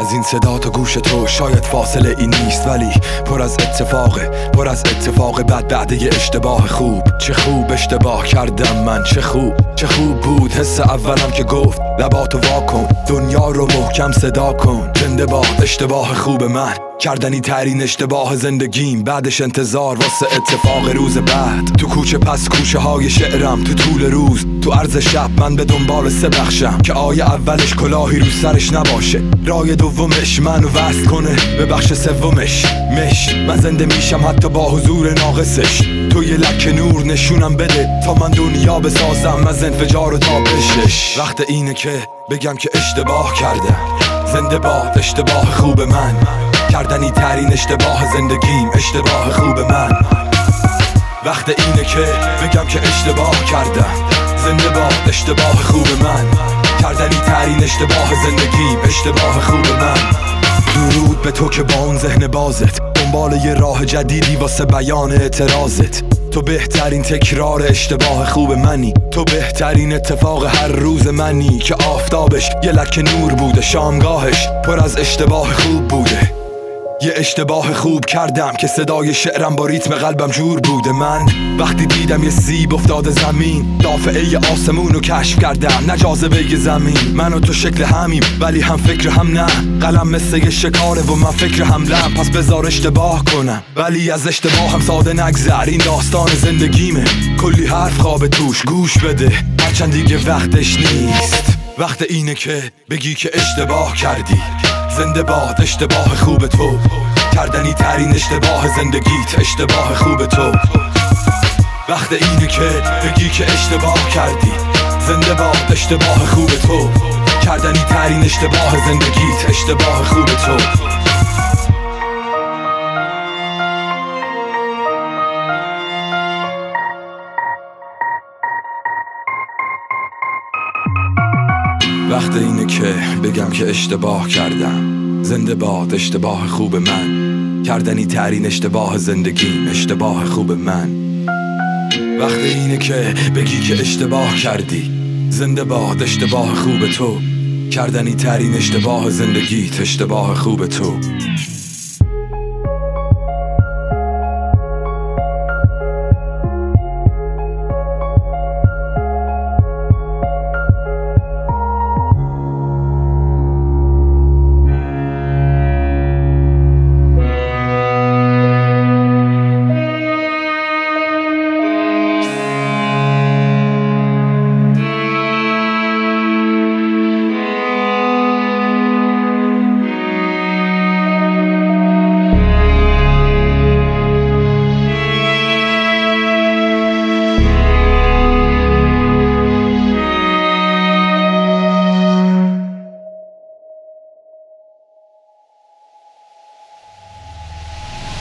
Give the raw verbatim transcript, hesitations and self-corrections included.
از این صدا تا گوش تو شاید فاصله این نیست، ولی پر از اتفاقه، پر از اتفاق بد بعد یه اشتباه خوب. چه خوب اشتباه کردم من، چه خوب چه خوب بود حس اولم که گفت لباتو واکن، دنیا رو محکم صدا کن. زنده باد اشتباه خوب من، کردنی ترین اشتباه زندگیم. بعدش انتظار واسه اتفاق روز بعد. تو کوچه پس کوچه های شعرم، تو طول روز تو عرض شب من به دنبال سه بخشم که آیه اولش کلاهی رو سرش نباشه، رای دومش منو وصل کنه به بخش سومش مش. من زنده میشم حتی با حضور ناقصش. تو یه لکه نور نشونم بده تا من دنیا بسازم از انفجار و تابشش. وقت اینه که بگم که اشتباه کردم. زنده باد اشتباه خوب من، کردنی ترین اشتباه زندگیم. اشتباه خوب من. وقت اینه که بگم که اشتباه کردم. زنده باد اشتباه خوب من، کردنی ترین اشتباه زندگیم. اشتباه خوب من. درود به تو که با اون ذهن بازت دنبال یه راه جدیدی واسه بیان اعتراضت. تو بهترین تکرار اشتباه خوب منی. تو بهترین اتفاق هر روز منی که آفتابش یه لکه نور بوده، شامگاهش پر از اشتباه خوب بوده. یه اشتباه خوب کردم که صدای شعرم با ریتم قلبم جور بوده. من وقتی دیدم یه سیب افتاده زمین، دافعه آسمون رو کشف کردم، نه جاذبه زمین. من و تو شکل همیم ولی هم فکر هم نه. قلم مثل یه شکاره و من فکر حملم، پس بذار اشتباه کنم ولی از اشتباه هم ساده نگذر. این داستان زندگیمه، کلی حرف خواب توش، گوش بده هرچند دیگه وقتش نیست. وقت اینه که بگی که اشتباه کردی. زنده باد اشتباه خوب تو، کردنی ترین اشتباه زندگیت. اشتباه خوب تو. وقت اینه که بگی که اشتباه کردی. زنده باد اشتباه خوب تو، کردنی ترین اشتباه زندگیت. اشتباه خوب تو. وقت اینه که بگم که اشتباه کردم. زنده باد اشتباه خوب من، کردنی ترین اشتباه زندگیم. اشتباه خوب من. وقت اینه که بگی که اشتباه کردی. زنده باد اشتباه خوب تو، کردنی ترین اشتباه زندگیت. اشتباه خوب تو.